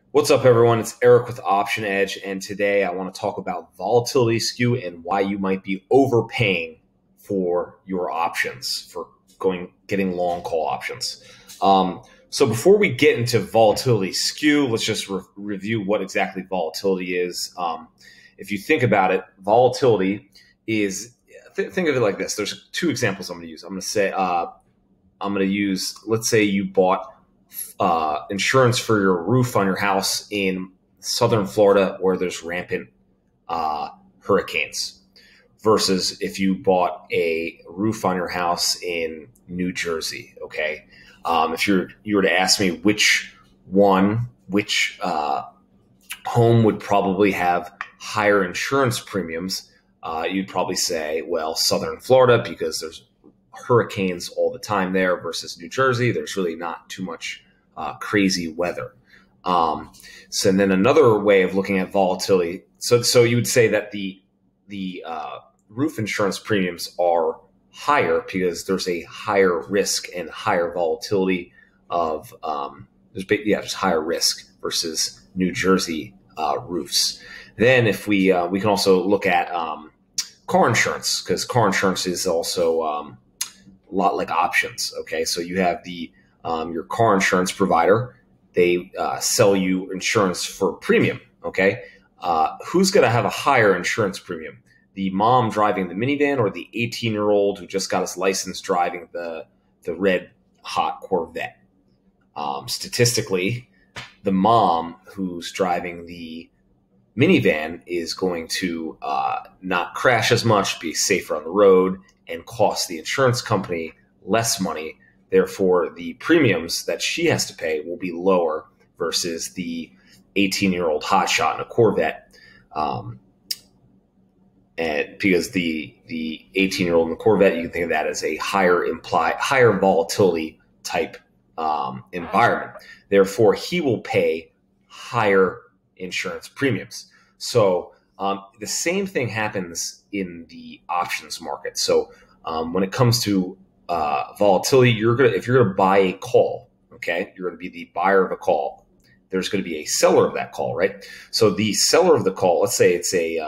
What's up, everyone? It's Eric with Option Edge, and today I want to talk about volatility skew and why you might be overpaying for your options for getting long call options. So before we get into volatility skew, let's just review what exactly volatility is. If you think about it, volatility is think of it like this. There's two examples I'm going to use. I'm going to use, let's say you bought insurance for your roof on your house in southern Florida where there's rampant hurricanes, versus if you bought a roof on your house in New Jersey. Okay, if you were to ask me which home would probably have higher insurance premiums, you'd probably say, well, southern Florida, because there's hurricanes all the time there, versus New Jersey. There's really not too much crazy weather. So then another way of looking at volatility, so you would say that the roof insurance premiums are higher because there's a higher risk and higher volatility of there's higher risk versus New Jersey roofs. Then if we can also look at car insurance, because car insurance is also a lot like options. Okay, so you have your car insurance provider. They sell you insurance for premium. Okay, who's going to have a higher insurance premium? The mom driving the minivan, or the 18-year-old who just got his license driving the red hot Corvette? Statistically, the mom who's driving the minivan is going to not crash as much, be safer on the road, and cost the insurance company less money. Therefore, the premiums that she has to pay will be lower versus the 18-year-old hotshot in a Corvette. And because the 18-year-old in the Corvette, you can think of that as a higher volatility type environment. Therefore, he will pay higher insurance premiums. So the same thing happens in the options market. So when it comes to volatility, if you're gonna buy a call, okay, you're gonna be the buyer of a call. There's going to be a seller of that call, right? So the seller of the call, let's say it's a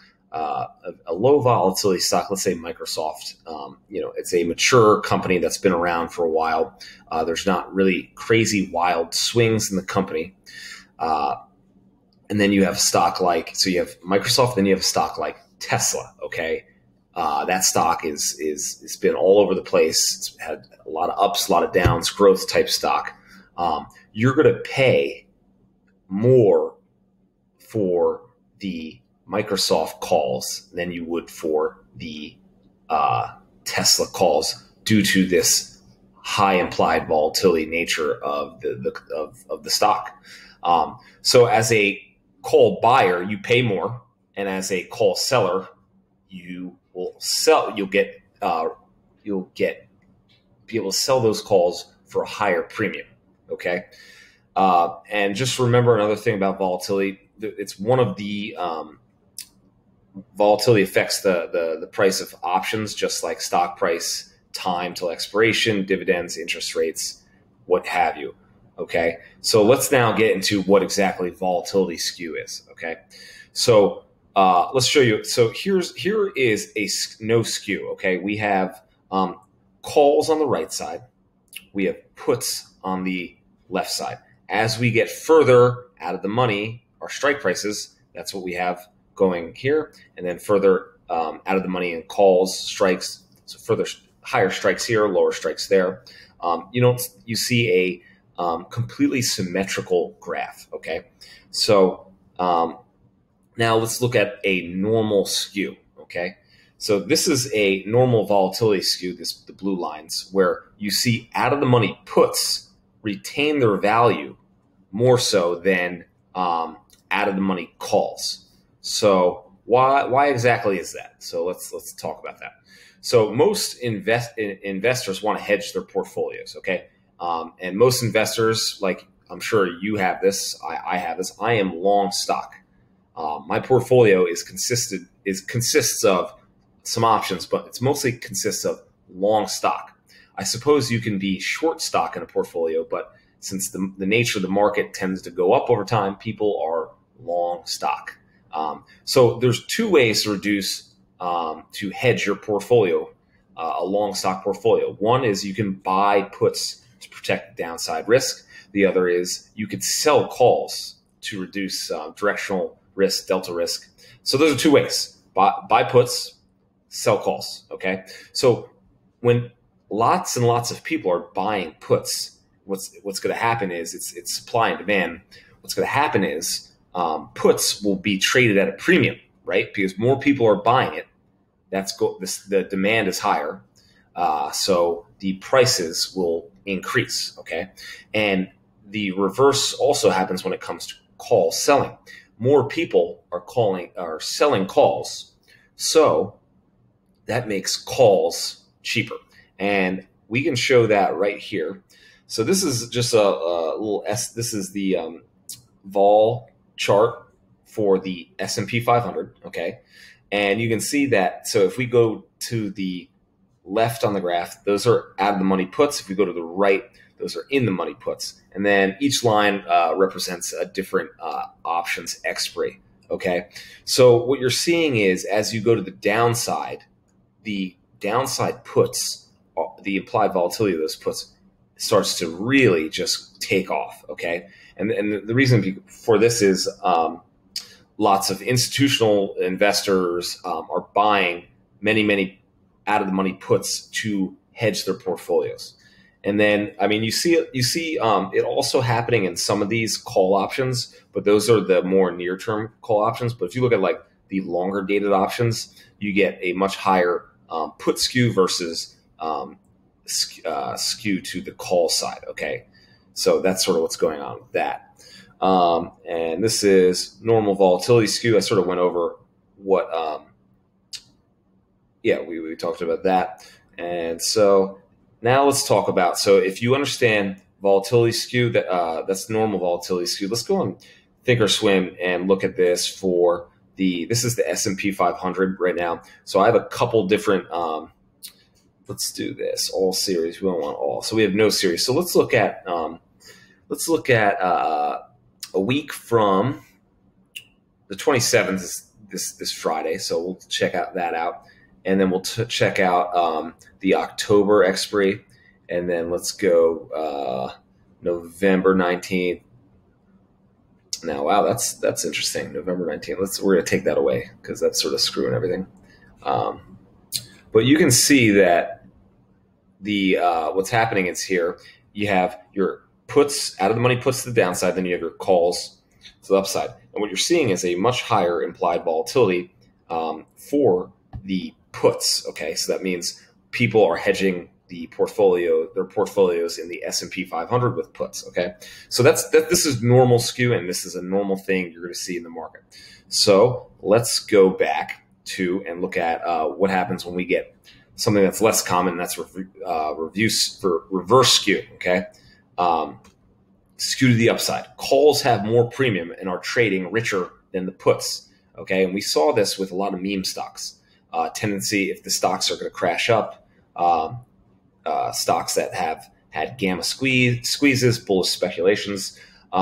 low volatility stock, let's say Microsoft. It's a mature company that's been around for a while. There's not really crazy wild swings in the company. And then you have stock so you have Microsoft, then you have a stock like Tesla. Okay, that stock it's been all over the place. It's had a lot of ups, a lot of downs, growth type stock. You're going to pay more for the Microsoft calls than you would for the Tesla calls, due to this high implied volatility nature of the stock. So as a call buyer, you pay more, and as a call seller, you'll be able to sell those calls for a higher premium. Okay. And just remember another thing about volatility. It's one of the volatility affects the price of options, just like stock price, time till expiration, dividends, interest rates, what have you. Okay, so let's now get into what exactly volatility skew is. Okay, so let's show you. So here is a no skew. Okay, we have calls on the right side, we have puts on the left side. As we get further out of the money, our strike prices, that's what we have going here, and then further out of the money in calls, strikes, so further higher strikes here, lower strikes there. You see a completely symmetrical graph. Okay, so now let's look at a normal skew. Okay, so this is a normal volatility skew, the blue lines, where you see out of the money puts retain their value more so than out of the money calls. So why exactly is that? So let's talk about that. So most investors want to hedge their portfolios. Okay, and most investors, like I'm sure you have this, I have this. I am long stock. My portfolio consists of some options, but it's mostly consists of long stock. I suppose you can be short stock in a portfolio, but since the nature of the market tends to go up over time, people are long stock. So there's two ways to reduce, to hedge your portfolio, a long stock portfolio. One is you can buy puts to protect downside risk. The other is you could sell calls to reduce directional risk, delta risk. So those are two ways: buy puts, sell calls. Okay, so when lots and lots of people are buying puts, what's going to happen is it's supply and demand. What's going to happen is puts will be traded at a premium, right? Because more people are buying it. The demand is higher, so the prices will increase. Okay, and the reverse also happens when it comes to call selling. More people are selling calls, so that makes calls cheaper, and we can show that right here. So this is just a little this is the vol chart for the S&P 500. Okay, and you can see that. So if we go to the left on the graph, those are out of the money puts. If we go to the right, those are in the money puts. And then each line represents a different options expiry. Okay, so what you're seeing is as you go to the downside puts, the implied volatility of those puts starts to really just take off. Okay, and the reason for this is lots of institutional investors are buying many out of the money puts to hedge their portfolios. And then, I mean, you see it also happening in some of these call options, but those are the more near-term call options. But if you look at like the longer dated options, you get a much higher put skew versus skew to the call side. Okay, so that's sort of what's going on with that. And this is normal volatility skew. I sort of went over what, we talked about that. And so now let's talk about, so if you understand volatility skew, that's normal volatility skew. Let's go on Thinkorswim and look at this for this is the S&P 500 right now. So I have a couple different, let's do this, all series. We don't want all. So we have no series. So let's look at a week from the 27th is this Friday. So we'll check that out. And then we'll check out the October expiry. And then let's go November 19th. Now, wow, that's interesting. November 19th. We're going to take that away because that's sort of screwing everything. But you can see that what's happening is here you have your puts out of the money puts to the downside, then you have your calls to the upside. And what you're seeing is a much higher implied volatility for the puts. Okay, so that means people are hedging their portfolios in the S&P 500 with puts. Okay, so this is normal skew, and this is a normal thing you're going to see in the market. So let's go back to and look at what happens when we get something that's less common. That's reviews for reverse skew. Okay, skew to the upside. Calls have more premium and are trading richer than the puts. Okay, and we saw this with a lot of meme stocks. Tendency, if the stocks are going to crash up, stocks that have had gamma squeezes, bullish speculations.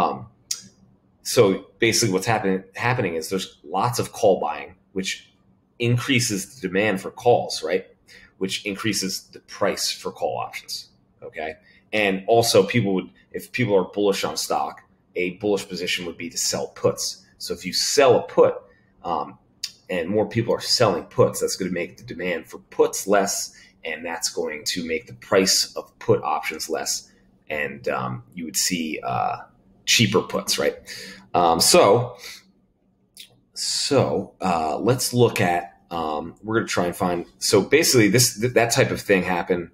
So basically what's happening is there's lots of call buying, which increases the demand for calls, right? Which increases the price for call options, okay? And also if people are bullish on stock, a bullish position would be to sell puts. So if you sell a put, and more people are selling puts, that's going to make the demand for puts less, and that's going to make the price of put options less, and you would see cheaper puts, right? So let's look at. We're going to try and find. So basically, that type of thing happened.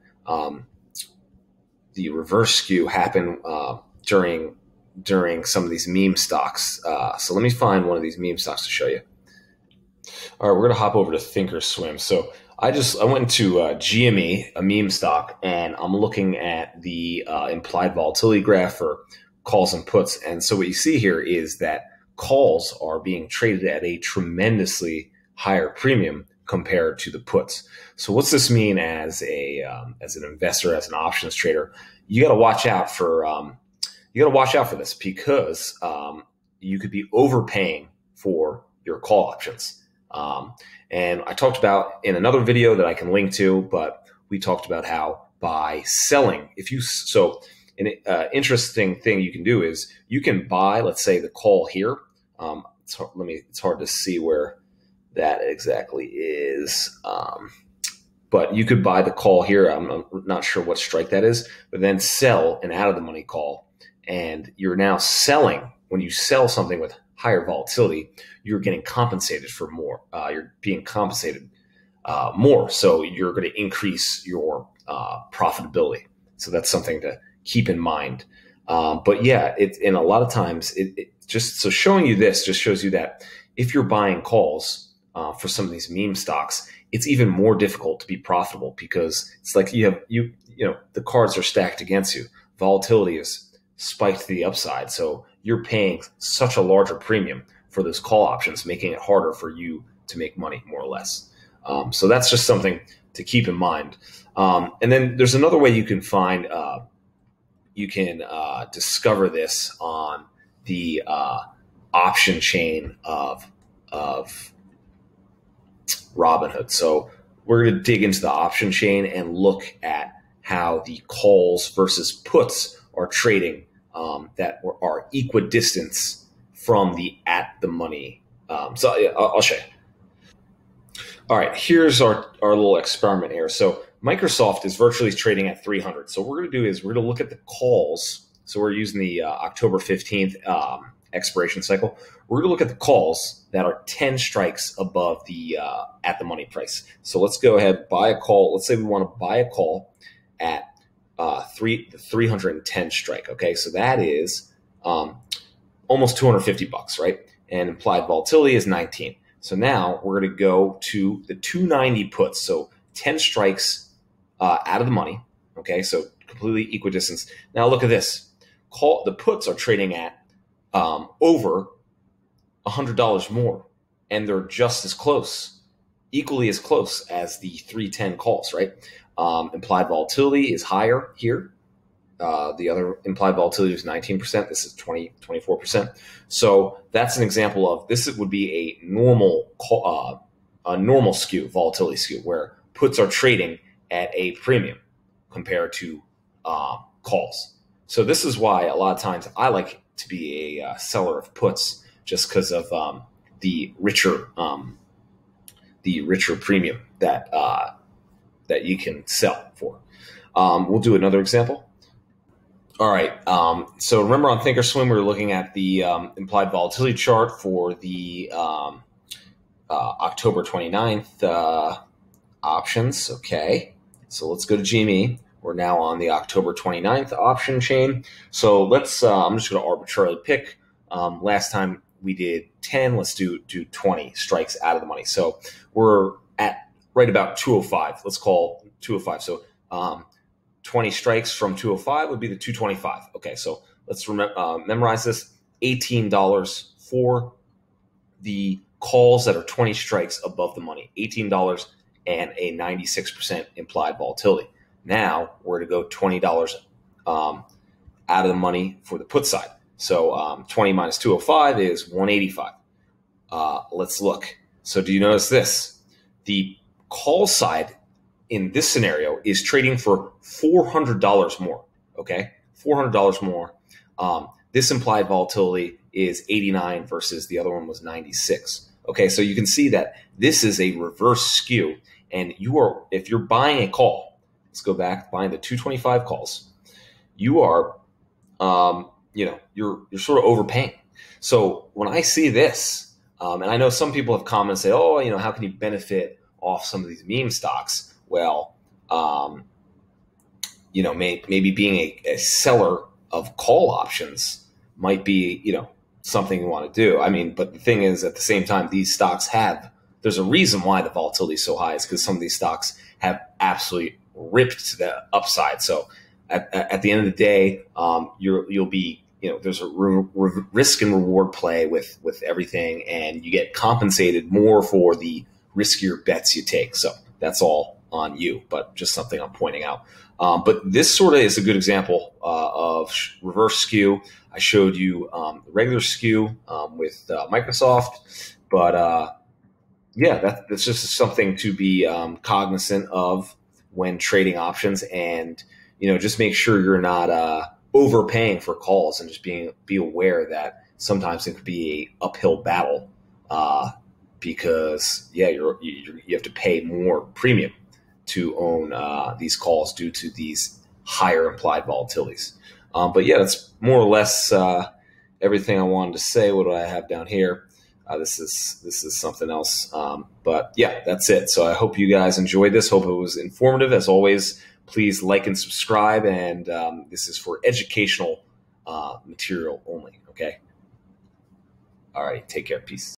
The reverse skew happened during some of these meme stocks. So let me find one of these meme stocks to show you. All right, we're going to hop over to Thinkorswim. So I went to GME, a meme stock, and I'm looking at the implied volatility graph for calls and puts. And so what you see here is that calls are being traded at a tremendously higher premium compared to the puts. So what's this mean as an investor, as an options trader? You got to watch out for you got to watch out for this because you could be overpaying for your call options. And I talked about in another video that I can link to, but we talked about how by selling, so an interesting thing you can do is you can buy, let's say, the call here. It's hard to see where that exactly is. But you could buy the call here. I'm not sure what strike that is, but then sell an out of the money call. And you're now selling. When you sell something with higher volatility, you're getting compensated for more. You're being compensated more. So you're going to increase your profitability. So that's something to keep in mind. But yeah, in a lot of times, so showing you this just shows you that if you're buying calls for some of these meme stocks, it's even more difficult to be profitable because it's like the cards are stacked against you. Volatility is spiked to the upside. So you're paying such a larger premium for those call options, making it harder for you to make money, more or less. So that's just something to keep in mind. And then there's another way you can find, discover this on the option chain of Robinhood. So we're going to dig into the option chain and look at how the calls versus puts are trading that are equidistant from the at the money. So I'll show you. All right, here's our little experiment here. So Microsoft is virtually trading at 300. So what we're going to do is we're going to look at the calls. So we're using the October 15th expiration cycle. We're going to look at the calls that are 10 strikes above the at the money price. So let's go ahead, buy a call. Let's say we want to buy a call at the 310 strike. Okay, so that is almost $250, right? And implied volatility is 19. So now we're going to go to the 290 puts. So 10 strikes out of the money. Okay, so completely equidistant. Now look at this. The puts are trading at over $100 more, and they're just as close, equally as close as the 310 calls, right? Implied volatility is higher here. The other implied volatility is 19%. This is 24%. So that's an example of this would be a normal skew, volatility skew, where puts are trading at a premium compared to calls. So this is why a lot of times I like to be a seller of puts, just because of the richer premium that you can sell for. We'll do another example. All right. So remember on Thinkorswim, we were looking at the implied volatility chart for the October 29th options. Okay. So let's go to GME. We're now on the October 29th option chain. So let's, I'm just going to arbitrarily pick. Last time we did 10. Let's do 20 strikes out of the money. So we're at right about 205. Let's call 205. So 20 strikes from 205 would be the 225. Okay, so let's memorize this. $18 for the calls that are 20 strikes above the money. $18 and a 96% implied volatility. Now we're going to go $20 out of the money for the put side. So 20 minus 205 is 185. Let's look. So do you notice this? The call side in this scenario is trading for $400 more, okay? $400 more. This implied volatility is 89 versus the other one was 96. Okay, so you can see that this is a reverse skew, and if you're buying a call, let's go back, buying the 225 calls, you are, you're sort of overpaying. So when I see this, and I know some people have commented and say, oh, how can you benefit off some of these meme stocks? Well, maybe being a seller of call options might be, something you want to do. I mean, but the thing is, at the same time, these stocks there's a reason why the volatility is so high, is because some of these stocks have absolutely ripped to the upside. So at the end of the day, you'll be, there's a risk and reward play with everything, and you get compensated more for the riskier bets you take. So that's all on you, but just something I'm pointing out. But this sort of is a good example of reverse skew. I showed you the regular skew with Microsoft, but yeah, that's just something to be cognizant of when trading options, and just make sure you're not overpaying for calls, and just be aware that sometimes it could be a uphill battle because you have to pay more premium to own these calls due to these higher implied volatilities. But yeah, that's more or less everything I wanted to say. What do I have down here? This is something else. But yeah, that's it. So I hope you guys enjoyed this. Hope it was informative. As always, please like and subscribe. And this is for educational material only. Okay. All right. Take care. Peace.